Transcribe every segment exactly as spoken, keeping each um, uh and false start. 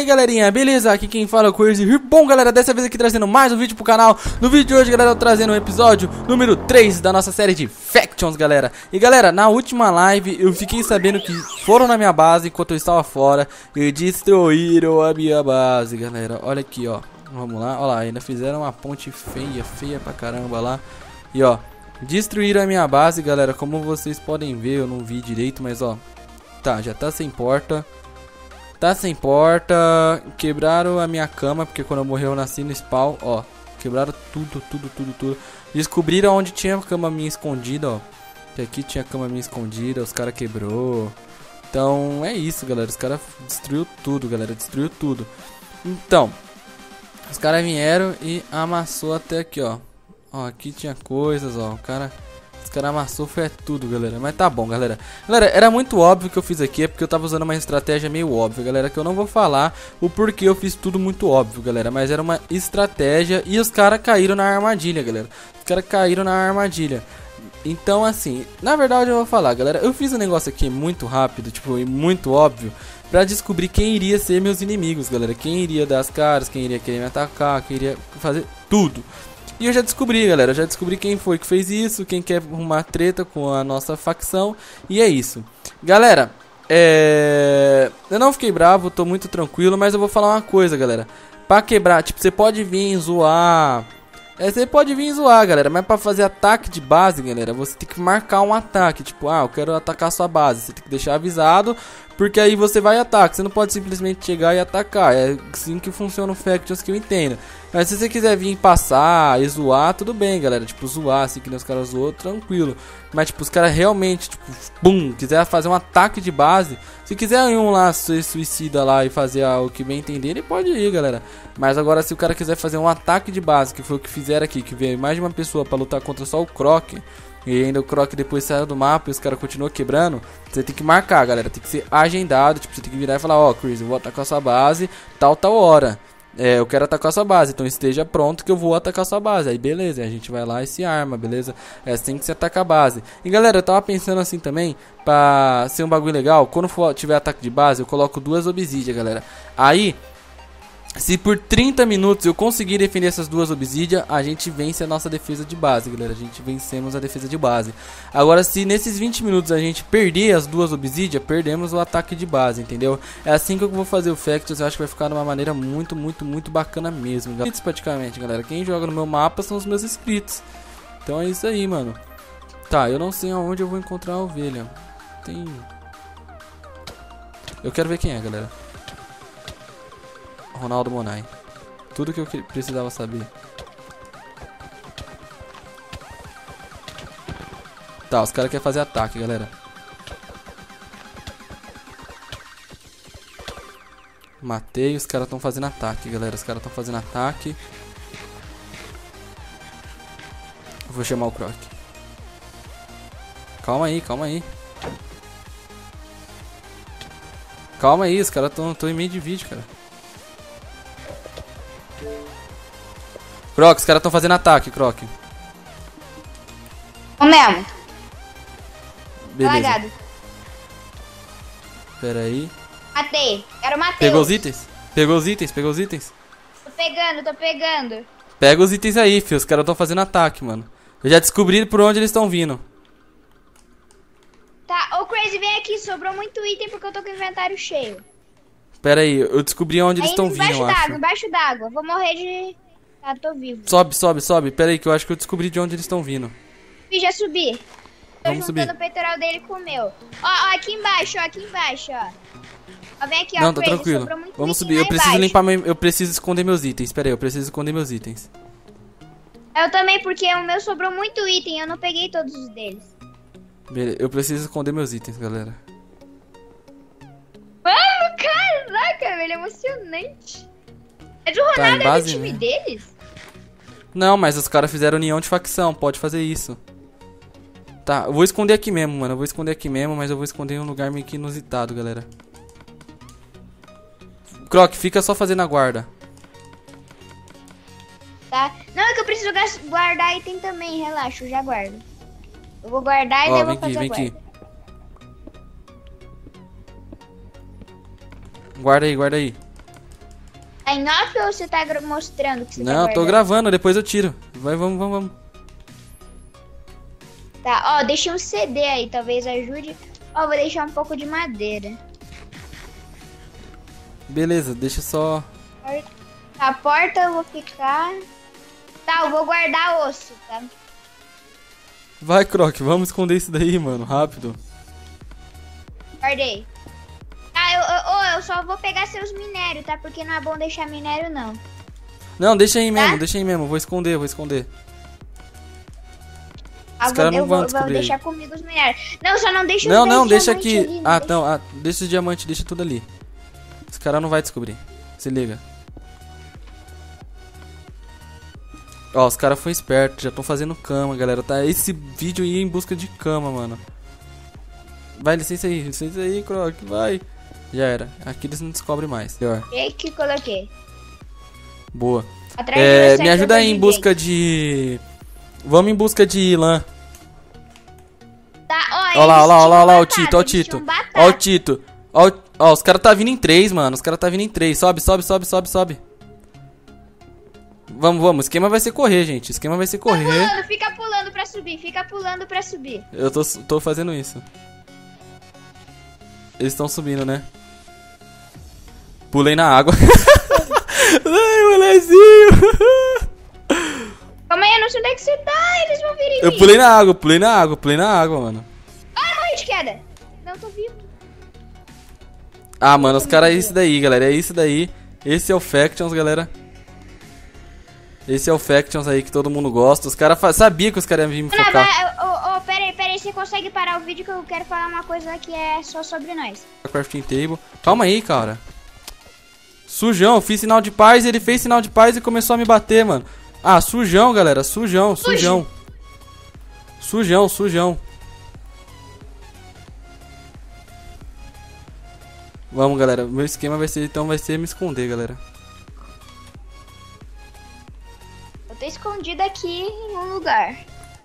aí galerinha, beleza? Aqui quem fala é o Crazy. Bom galera, dessa vez aqui trazendo mais um vídeo pro canal. No vídeo de hoje galera, eu tô trazendo o episódio número três da nossa série de Factions galera. E galera, na última live eu fiquei sabendo que foram na minha base enquanto eu estava fora e destruíram a minha base galera. Olha aqui ó, vamos lá, olha lá, ainda fizeram uma ponte feia, feia pra caramba lá. E ó, destruíram a minha base galera, como vocês podem ver, eu não vi direito, mas ó, tá, já tá sem porta. Tá sem porta, quebraram a minha cama, porque quando eu morri eu nasci no spawn, ó. Quebraram tudo, tudo, tudo, tudo. Descobriram onde tinha a cama minha escondida, ó. Que aqui tinha a cama minha escondida, os caras quebrou. Então é isso, galera, os caras destruiu tudo, galera, destruiu tudo. Então, os caras vieram e amassou até aqui, ó. Ó, aqui tinha coisas, ó, o cara... Os caras amassou, foi tudo, galera. Mas tá bom, galera. Galera, era muito óbvio que eu fiz aqui. É porque eu tava usando uma estratégia meio óbvia, galera. Que eu não vou falar o porquê eu fiz tudo muito óbvio, galera. Mas era uma estratégia. E os caras caíram na armadilha, galera. Os caras caíram na armadilha. Então, assim, na verdade eu vou falar, galera. Eu fiz um negócio aqui muito rápido, tipo, e muito óbvio. Pra descobrir quem iria ser meus inimigos, galera. Quem iria dar as caras, quem iria querer me atacar, quem iria fazer tudo. E eu já descobri, galera, eu já descobri quem foi que fez isso, quem quer arrumar treta com a nossa facção. E é isso. Galera, é... eu não fiquei bravo, tô muito tranquilo, mas eu vou falar uma coisa, galera. Pra quebrar, tipo, você pode vir zoar... É, você pode vir zoar, galera, mas pra fazer ataque de base, galera, você tem que marcar um ataque. Tipo, ah, eu quero atacar a sua base. Você tem que deixar avisado, porque aí você vai atacar. Você não pode simplesmente chegar e atacar. É assim que funciona o Factions que eu entendo. Mas se você quiser vir passar e zoar, tudo bem, galera. Tipo, zoar, assim que nem os caras zoam, tranquilo. Mas, tipo, os caras realmente, tipo, bum, quiser fazer um ataque de base. Se quiser um lá ser suicida lá e fazer o que bem entender, ele pode ir, galera. Mas agora, se o cara quiser fazer um ataque de base, que foi o que fizeram aqui, que veio mais de uma pessoa pra lutar contra só o Croc, e ainda o Croc depois saiu do mapa e os caras continuam quebrando, você tem que marcar, galera. Tem que ser agendado, tipo, você tem que virar e falar, ó, oh, Chris, eu vou atacar a sua base tal, tal hora. É, eu quero atacar a sua base, então esteja pronto que eu vou atacar a sua base. Aí beleza, a gente vai lá e se arma, beleza? É assim que se ataca a base. E galera, eu tava pensando assim também, pra ser um bagulho legal, quando for, tiver ataque de base, eu coloco duas obsidias, galera. Aí, se por trinta minutos eu conseguir defender essas duas obsidias, a gente vence a nossa defesa de base, galera. A gente vencemos a defesa de base. Agora, se nesses vinte minutos a gente perder as duas obsidias, perdemos o ataque de base, entendeu? É assim que eu vou fazer o Factions. Eu acho que vai ficar de uma maneira muito, muito, muito bacana mesmo, galera. Praticamente, galera. Quem joga no meu mapa são os meus inscritos. Então é isso aí, mano. Tá, eu não sei aonde eu vou encontrar a ovelha. Tem... Eu quero ver quem é, galera. Ronaldo Monai. Tudo que eu que precisava saber. Tá, os caras querem fazer ataque, galera. Matei, os caras estão fazendo ataque, galera. Os caras estão fazendo ataque. Vou chamar o Croc. Calma aí, calma aí. Calma aí, os caras estão em meio de vídeo, cara. Croc, os caras estão fazendo ataque, Croc. Ô mesmo. Beleza. Lagado. Pera aí. Matei. Quero matar. Pegou os itens? Pegou os itens, pegou os itens. Tô pegando, tô pegando. Pega os itens aí, filho. Os caras estão fazendo ataque, mano. Eu já descobri por onde eles estão vindo. Tá, ô Crazy, vem aqui. Sobrou muito item porque eu tô com o inventário cheio. Pera aí, eu descobri onde eles Aí, estão vindo, eu acho. d'água, embaixo d'água. Vou morrer de... Ah, tô vivo. Sobe, sobe, sobe. Pera aí que eu acho que eu descobri de onde eles estão vindo. Ih, já subi. Tô Vamos juntando subir. o peitoral dele com o meu. Ó, ó, aqui embaixo, ó, aqui embaixo, ó. Ó, vem aqui, ó, Não, tá Crazy, tranquilo. sobrou muito Vamos item subir. lá Eu preciso embaixo. limpar meu... Eu preciso esconder meus itens. Pera aí, eu preciso esconder meus itens. Eu também, porque o meu sobrou muito item. Eu não peguei todos os deles. Beleza, eu preciso esconder meus itens, galera. Mano, caraca, velho, emocionante. É do Tá, em Ronaldo, é do base, time né? deles? Não, mas os caras fizeram união de facção. Pode fazer isso. Tá, eu vou esconder aqui mesmo, mano. Eu vou esconder aqui mesmo, mas eu vou esconder em um lugar meio que inusitado, galera. Croc, fica só fazendo a guarda. Tá? Não, é que eu preciso gas- guardar item também, relaxa, eu já guardo. Eu vou guardar e Ó, daí eu vem vou aqui, fazer vem a aqui. guarda. Guarda aí, guarda aí. Tá em off ou você tá gra- mostrando que você Não, tá eu tô guardando? gravando, depois eu tiro. Vai, vamos, vamos, vamos. Tá, ó, deixei um C D aí, talvez ajude. Ó, vou deixar um pouco de madeira. Beleza, deixa só... Tá, a porta eu vou ficar... Tá, eu vou guardar osso, tá? Vai, Croc, vamos esconder isso daí, mano, rápido. Guardei. Tá, eu, eu, eu, eu só vou pegar seus minérios, tá? Porque não é bom deixar minério, não. Não, deixa aí mesmo, Tá? deixa aí mesmo, vou esconder, vou esconder. Ah, Os vou- caras não eu vão vou, vou descobrir aí. deixar comigo os minérios. Não, só não deixa os Não, dois não, deixa diamantes aqui. ali, não Ah, deixa. então, ah, deixa os diamantes, deixa tudo ali. Os caras não vai descobrir. Se liga. Ó, os caras foram espertos, já estão fazendo cama, galera. Tá esse vídeo aí em busca de cama, mano. Vai, licença aí, licença aí, Croc, vai. Já era. Aqui eles não descobrem mais. Pior. E que coloquei. Boa. Atrás de É, você me que ajuda eu aí em vou busca de... Vamos em busca de lã. Tá, ó, Ó lá, ó lá, ó lá, ó lá, o eles tinham Tito, ó o batata, eles Tito. tinham batata. Ó o Tito. Ó, o- ó, os caras tá vindo em três, mano. Os caras tá vindo em três. Sobe, sobe, sobe, sobe, sobe. Vamos, vamos. O esquema vai ser correr, gente. O esquema vai ser Fica correr. pulando, fica pulando pra subir, fica pulando pra subir. Eu tô, tô fazendo isso. Eles estão subindo, né? Pulei na água. Ai, molezinho. Calma aí, eu não sei onde é que você tá, eles vão vir em Eu mim. pulei na água, pulei na água, pulei na água, mano. Ah, morri de queda. Não, tô vivo. Ah, mano, os caras é isso daí, galera. É isso daí. Esse é o Factions, galera. Esse é o Factions aí que todo mundo gosta. Os caras fa- sabia que os caras iam vir me Não, focar. vai, ô, ô, pera aí, pera aí, você consegue parar o vídeo que eu quero falar uma coisa que é só sobre nós. Crafting table. Calma aí, cara. Sujão, fiz sinal de paz, ele fez sinal de paz e começou a me bater, mano. Ah, sujão, galera. Sujão, sujão. Sujão, sujão. Vamos, galera. Meu esquema vai ser, então, vai ser me esconder, galera. Eu tô escondida aqui em um lugar.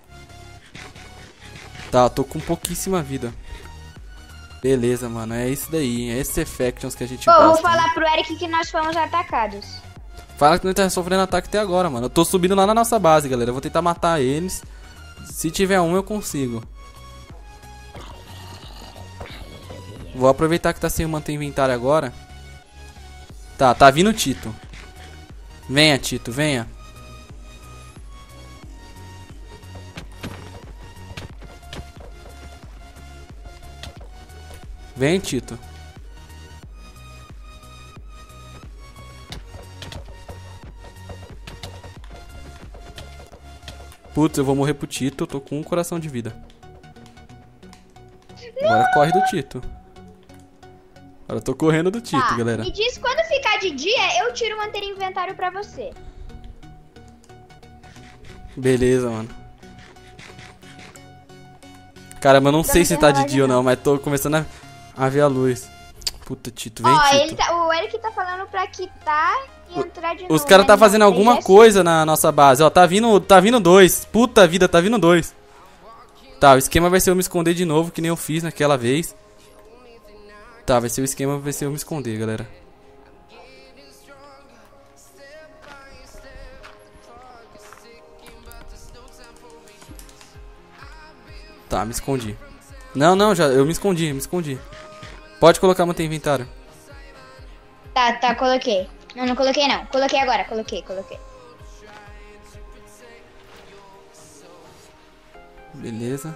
Tá, eu tô com pouquíssima vida. Beleza, mano. É isso daí. É esse Factions que a gente Pô, eu vou gosta. falar pro Eric que nós fomos atacados. Fala que não tá sofrendo ataque até agora, mano. Eu tô subindo lá na nossa base, galera. Eu vou tentar matar eles. Se tiver um, eu consigo. Vou aproveitar que tá sem manter inventário agora. Tá, tá vindo o Tito. Venha, Tito, venha. Vem, Tito. Putz, eu vou morrer pro Tito. Eu tô com um coração de vida. Agora corre do Tito. Agora eu tô correndo do Tito, Tá, galera. me diz quando ficar de dia, eu tiro manter inventário pra você. Beleza, mano. Caramba, eu não sei se tá de dia ou não, mas tô começando a, a ver a luz. Puta, Tito, vem, Ó, Tito. ele tá, o Eric tá falando pra quitar e entrar de novo. Os caras tá mas fazendo não, alguma ele é coisa na nossa base. Ó, tá vindo, tá vindo dois. Puta vida, tá vindo dois. Tá, o esquema vai ser eu me esconder de novo, que nem eu fiz naquela vez. Tá, vai ser o esquema, vai ser eu me esconder, galera. Tá, me escondi. Não, não, já, eu me escondi, me escondi. Pode colocar manter inventário. Tá, tá, coloquei. Não, não coloquei não. Coloquei agora, coloquei, coloquei. Beleza.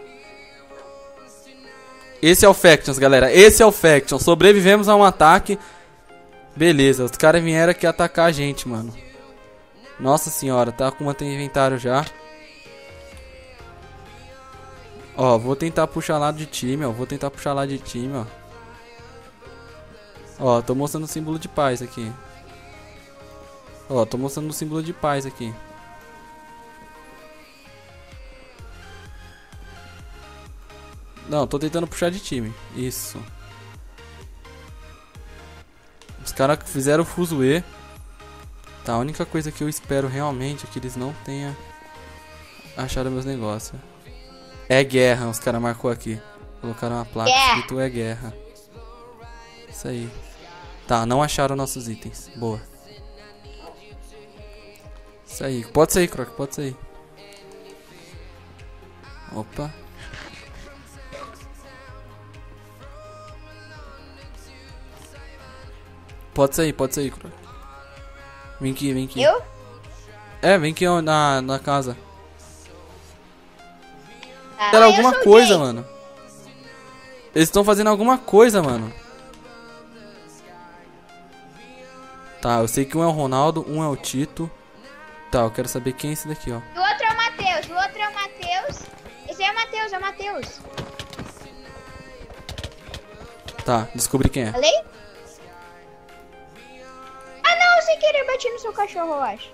Esse é o Factions, galera. Esse é o Factions. Sobrevivemos a um ataque. Beleza, os caras vieram aqui atacar a gente, mano. Nossa senhora, tá com manter inventário já. Ó, vou tentar puxar lá de time, ó. Vou tentar puxar lá de time, ó. Ó, tô mostrando o símbolo de paz aqui. Ó, tô mostrando o símbolo de paz aqui. Não, tô tentando puxar de time. Isso. Os caras fizeram o fuzuê. Tá, a única coisa que eu espero realmente é que eles não tenham achado meus negócios. É guerra, os caras marcou aqui. Colocaram uma placa Yeah. escrito é guerra. Isso aí. Tá, não acharam nossos itens. Boa. Isso aí. Pode sair, Croc, pode sair. Opa. Pode sair, pode sair, Croc. Vem aqui, vem aqui. Eu? É, vem aqui ó, na, na casa. Ah, Era eu alguma sou o coisa, Jay. mano. Eles estão fazendo alguma coisa, mano. Tá, eu sei que um é o Ronaldo, um é o Tito. Tá, eu quero saber quem é esse daqui, ó. O outro é o Matheus, o outro é o Matheus. Esse é o Matheus, é o Matheus. Tá, descobri quem é. Falei? Ah não, sem querer bati no seu cachorro, eu acho.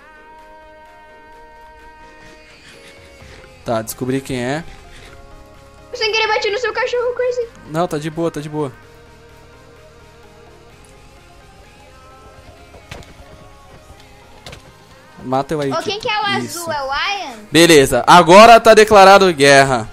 Tá, descobri quem é. Eu sem querer bati no seu cachorro, Crazy. Não, tá de boa, tá de boa. Mata eu aí. Ô, quem que é o Isso. azul? É o Ian? Beleza, agora tá declarado guerra.